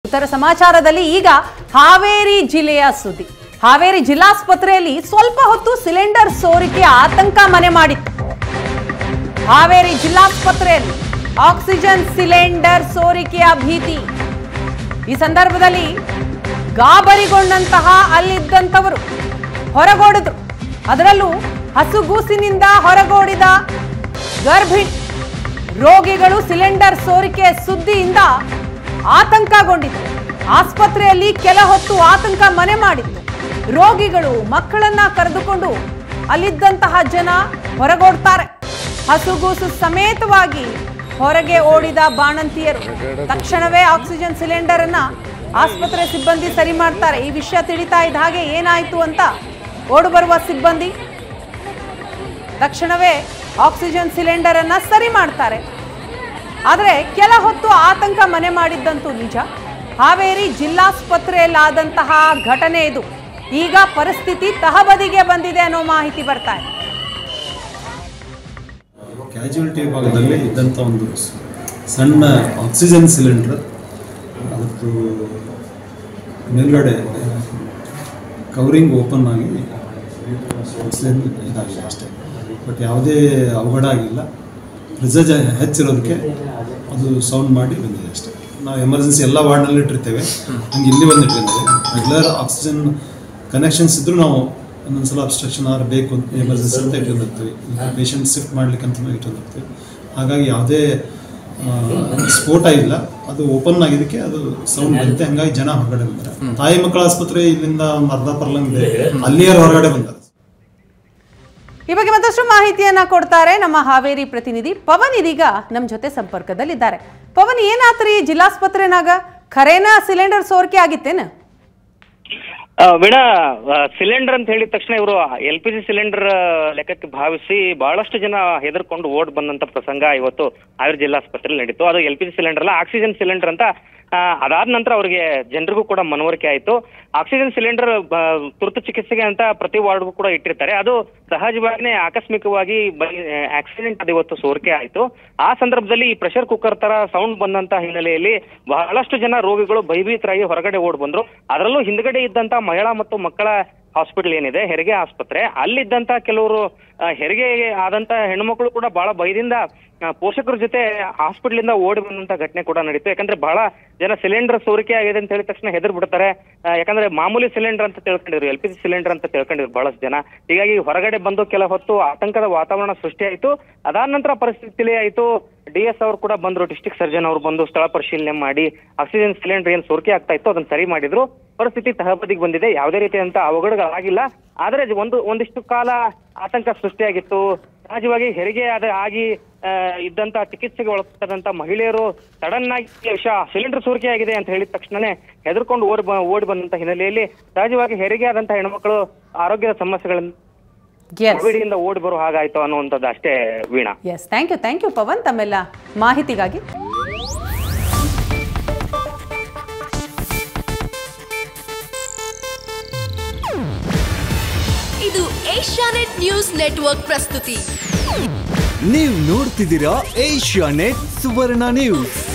ಉತ್ತರ ಸಮಾಚಾರದಲ್ಲಿ ಈಗ ಹಾವೇರಿ ಜಿಲ್ಲೆಯ ಸುದ್ದಿ. ಹಾವೇರಿ ಜಿಲ್ಲಾಸ್ಪತ್ರೆಯಲ್ಲಿ ಸ್ವಲ್ಪ ಹೊತ್ತು ಸಿಲಿಂಡರ್ ಸೋರಿಕೆ ಆತಂಕ ಮನೆ ಮಾಡಿತ್ತು. ಹಾವೇರಿ ಜಿಲ್ಲಾಸ್ಪತ್ರೆಯಲ್ಲಿ ಆಕ್ಸಿಜನ್ ಸಿಲಿಂಡರ್ ಸೋರಿಕೆಯ ಭೀತಿ. ಈ ಸಂದರ್ಭದಲ್ಲಿ ಗಾಬರಿಗೊಂಡಂತಹ ಅಲ್ಲಿದ್ದಂಥವರು ಹೊರಗೋಡಿದ್ರು. ಅದರಲ್ಲೂ ಹಸುಗೂಸಿನಿಂದ ಹೊರಗೋಡಿದ ಗರ್ಭಿಣಿ ರೋಗಿಗಳು ಸಿಲಿಂಡರ್ ಸೋರಿಕೆ ಸುದ್ದಿಯಿಂದ ಆತಂಕಗೊಂಡಿದ್ದರು. ಆಸ್ಪತ್ರೆಯಲ್ಲಿ ಕೆಲ ಹೊತ್ತು ಆತಂಕ ಮನೆ ಮಾಡಿತ್ತು. ರೋಗಿಗಳು ಮಕ್ಕಳನ್ನ ಕರೆದುಕೊಂಡು ಅಲ್ಲಿದ್ದಂತಹ ಜನ ಹೊರಗೋಡ್ತಾರೆ. ಹಸುಗೂಸು ಸಮೇತವಾಗಿ ಹೊರಗೆ ಓಡಿದ ಬಾಣಂತಿಯರು ತಕ್ಷಣವೇ ಆಕ್ಸಿಜನ್ ಸಿಲಿಂಡರ್ ಅನ್ನ ಆಸ್ಪತ್ರೆ ಸಿಬ್ಬಂದಿ ಸರಿ ಮಾಡ್ತಾರೆ. ಈ ವಿಷಯ ತಿಳಿತಾ ಇದ್ದ ಹಾಗೆ ಏನಾಯ್ತು ಅಂತ ಓಡು ಬರುವ ಸಿಬ್ಬಂದಿ ತಕ್ಷಣವೇ ಆಕ್ಸಿಜನ್ ಸಿಲಿಂಡರ್ ಅನ್ನ ಸರಿ ಮಾಡ್ತಾರೆ. ಆದರೆ ಕೆಲ ಹೊತ್ತು ಆತಂಕ ಮನೆ ಮಾಡಿದ್ದಂತೂ ನಿಜ. ಹಾವೇರಿ ಜಿಲ್ಲಾಸ್ಪತ್ರೆಯಲ್ಲಾದಂತಹ ಘಟನೆ ಇದು. ಈಗ ಪರಿಸ್ಥಿತಿ ತಹಬದಿಗೆ ಬಂದಿದೆ ಅನ್ನೋ ಮಾಹಿತಿ ಬರ್ತಾ ಇದೆ. ಕ್ಯಾಜುಯಾಲಿಟಿ ಭಾಗದಲ್ಲಿ ಇದ್ದಂಥ ಒಂದು ಸಣ್ಣ ಆಕ್ಸಿಜನ್ ಸಿಲಿಂಡರ್ ಅದಕ್ಕೆ ಮೇಲ್ಗಡೆ ಕವರಿಂಗ್ ಓಪನ್ ಆಗಿ ಆಕ್ಸಿಜನ್ ಇದಾಗಿದೆ ಅಷ್ಟೇ. ಬಟ್ ಯಾವುದೇ ಅವಘಡ ಆಗಿಲ್ಲ. ಪ್ರೆಸೇಜ್ ಹೆಚ್ಚಿರೋದಕ್ಕೆ ಅದು ಸೌಂಡ್ ಮಾಡಿ ಬಂದಿದೆ ಅಷ್ಟೇ. ನಾವು ಎಮರ್ಜೆನ್ಸಿ ಎಲ್ಲ ವಾರ್ಡ್ನಲ್ಲಿ ಇಟ್ಟಿರ್ತೇವೆ, ಹಂಗೆ ಇಲ್ಲಿ ಬಂದು ಇಟ್ಟಿದ್ದೇವೆ. ರೆಗ್ಯುಲರ್ ಆಕ್ಸಿಜನ್ ಕನೆಕ್ಷನ್ಸ್ ಇದ್ದರೂ ನಾವು ಒಂದೊಂದ್ಸಲ ಅಬ್ಸ್ಟ್ರಕ್ಷನ್ ಆದ್ರೆ ಬೇಕು ಅಂತ ಎಮರ್ಜೆನ್ಸಿ ಅಂತ ಇಟ್ಕೊಂಡಿರ್ತೀವಿ. ಪೇಷಂಟ್ ಶಿಫ್ಟ್ ಮಾಡ್ಲಿಕ್ಕೆ ಅಂತ ಇಟ್ಕೊಂಡಿರ್ತೀವಿ. ಹಾಗಾಗಿ ಯಾವುದೇ ಸ್ಫೋಟ ಇಲ್ಲ, ಅದು ಓಪನ್ ಆಗಿದ್ದಕ್ಕೆ ಅದು ಸೌಂಡ್ ಬರುತ್ತೆ. ಹಂಗಾಗಿ ಜನ ಹೊರಗಡೆ ಬಂತಾರೆ. ತಾಯಿ ಮಕ್ಕಳ ಆಸ್ಪತ್ರೆ ಇಲ್ಲಿಂದ ಒಂದು ಅರ್ಧ ಪರ್ಲಂಗ್ ಇದೆ, ಅಲ್ಲಿಯೇ ಹೊರಗಡೆ ಬಂತಾರೆ. ಈ ಬಗ್ಗೆ ಮತ್ತಷ್ಟು ಮಾಹಿತಿಯನ್ನ ಕೊಡ್ತಾರೆ ನಮ್ಮ ಹಾವೇರಿ ಪ್ರತಿನಿಧಿ ಪವನ್. ಇದೀಗ ನಮ್ಮ ಜೊತೆ ಸಂಪರ್ಕದಲ್ಲಿದ್ದಾರೆ. ಪವನ್, ಏನಾತ್ರಿ ಜಿಲ್ಲಾಸ್ಪತ್ರೆನಾಗ? ಖರೇನ ಸಿಲಿಂಡರ್ ಸೋರಿಕೆ ಆಗಿತ್ತೇನ? ವೀಣಾ, ಸಿಲಿಂಡರ್ ಅಂತ ಹೇಳಿದ ತಕ್ಷಣ ಇವರು LPG ಸಿಲಿಂಡರ್ ಲೆಕ್ಕಕ್ಕೆ ಭಾವಿಸಿ ಬಹಳಷ್ಟು ಜನ ಹೆದರ್ಕೊಂಡು ಓಡ್ ಬಂದಂತ ಪ್ರಸಂಗ ಇವತ್ತು ಹಾವೇರಿ ಜಿಲ್ಲಾಸ್ಪತ್ರೆಯಲ್ಲಿ ನಡೀತು. ಅದು LPG ಸಿಲಿಂಡರ್ ಅಲ್ಲ, ಆಕ್ಸಿಜನ್ ಸಿಲಿಂಡರ್ ಅಂತ. ಅದಾದ ನಂತರ ಅವರಿಗೆ ಜನರಿಗೂ ಕೂಡ ಮನವರಿಕೆ ಆಯಿತು. ಆಕ್ಸಿಜನ್ ಸಿಲಿಂಡರ್ ತುರ್ತು ಚಿಕಿತ್ಸೆಗೆ ಅಂತ ಪ್ರತಿ ವಾರ್ಡ್ಗೂ ಕೂಡ ಇಟ್ಟಿರ್ತಾರೆ. ಅದು ಸಹಜವಾಗಿನೇ ಆಕಸ್ಮಿಕವಾಗಿ ಆಕ್ಸಿಡೆಂಟ್ ಅದು ಇವತ್ತು ಸೋರಿಕೆ ಆಯಿತು. ಆ ಸಂದರ್ಭದಲ್ಲಿ ಈ ಪ್ರೆಷರ್ ಕುಕ್ಕರ್ ತರ ಸೌಂಡ್ ಬಂದಂತ ಹಿನ್ನೆಲೆಯಲ್ಲಿ ಬಹಳಷ್ಟು ಜನ ರೋಗಿಗಳು ಭಯಭೀತರಾಗಿ ಹೊರಗಡೆ ಓಡ್ ಬಂದ್ರು. ಅದರಲ್ಲೂ ಹಿಂದ್ಗಡೆ ಇದ್ದಂತ ಮಹಿಳಾ ಮತ್ತು ಮಕ್ಕಳ ಹಾಸ್ಪಿಟಲ್ ಏನಿದೆ, ಹೆರಿಗೆ ಆಸ್ಪತ್ರೆ, ಅಲ್ಲಿದ್ದಂತ ಕೆಲವರು ಹೆರಿಗೆ ಆದಂತ ಹೆಣ್ಮಕ್ಳು ಕೂಡ ಬಹಳ ಭಯದಿಂದ ಪೋಷಕರ ಜೊತೆ ಹಾಸ್ಪಿಟಲ್ ಇಂದ ಓಡಿ ಬಂದಂತ ಘಟನೆ ಕೂಡ ನಡೀತು. ಯಾಕಂದ್ರೆ ಬಹಳ ಜನ ಸಿಲಿಂಡರ್ ಸೋರಿಕೆ ಆಗಿದೆ ಅಂತ ಹೇಳಿದ ತಕ್ಷಣ ಹೆದರ್ ಬಿಡ್ತಾರೆ. ಯಾಕಂದ್ರೆ ಮಾಮೂಲಿ ಸಿಲಿಂಡರ್ ಅಂತ ತಿಳ್ಕೊಂಡಿದ್ರು, LPG ಸಿಲಿಂಡರ್ ಅಂತ ತಿಳ್ಕೊಂಡಿದ್ರು ಬಹಳಷ್ಟು ಜನ. ಹೀಗಾಗಿ ಹೊರಗಡೆ ಬಂದು ಕೆಲ ಹೊತ್ತು ಆತಂಕದ ವಾತಾವರಣ ಸೃಷ್ಟಿ ಆಯಿತು. ಅದಾದ ನಂತರ ಪರಿಸ್ಥಿತಿ ತಿಳಿ ಆಯಿತು. DS ಅವರು ಕೂಡ ಬಂದ್ರು, ಡಿಸ್ಟ್ರಿಕ್ಟ್ ಸರ್ಜನ್ ಅವರು ಬಂದು ಸ್ಥಳ ಪರಿಶೀಲನೆ ಮಾಡಿ ಆಕ್ಸಿಜನ್ ಸಿಲಿಂಡರ್ ಏನ್ ಸೋರಿಕೆ ಆಗ್ತಾ ಇತ್ತು ಅದನ್ನ ಸರಿ ಮಾಡಿದ್ರು. ಪರಿಸ್ಥಿತಿ ತಹಬದಿಗೆ ಬಂದಿದೆ. ಯಾವುದೇ ರೀತಿಯಂತ ಅವಘಡಗಳಾಗಿಲ್ಲ. ಆದ್ರೆ ಒಂದಿಷ್ಟು ಕಾಲ ಆತಂಕ ಸೃಷ್ಟಿಯಾಗಿತ್ತು. ಸಹಜವಾಗಿ ಹೆರಿಗೆ ಆಗಿ ಇದ್ದಂತ ಚಿಕಿತ್ಸೆಗೆ ಒಳಪಟ್ಟಂತ ಮಹಿಳೆಯರು ಸಡನ್ ಆಗಿ ಸಿಲಿಂಡರ್ ಸೋರಿಕೆ ಆಗಿದೆ ಅಂತ ಹೇಳಿದ ತಕ್ಷಣನೇ ಹೆದರ್ಕೊಂಡು ಓಡಿ ಬಂದಂತ ಹಿನ್ನೆಲೆಯಲ್ಲಿ ಸಹಜವಾಗಿ ಹೆರಿಗೆ ಆದಂತ ಹೆಣ್ಮಕ್ಳು ಆರೋಗ್ಯದ ಸಮಸ್ಯೆಗಳಿಂದ ಕೋವಿಡ್ನಿಂದ ಓಡಿ ಬರೋ ಹಾಗಾಯ್ತು ಅನ್ನುವಂಥದ್ದು ಅಷ್ಟೇ Veena. Yes, thank you Pavan ತಮ್ಮೆಲ್ಲ ಮಾಹಿತಿಗಾಗಿ. ಇದು ಏಷ್ಯಾನೆಟ್ ನ್ಯೂಸ್ ನೆಟ್ವರ್ಕ್ ಪ್ರಸ್ತುತಿ. ನೀವು ನೋಡ್ತಿದ್ದೀರಾ ಏಷ್ಯಾನೆಟ್ ಸುವರ್ಣ ನ್ಯೂಸ್.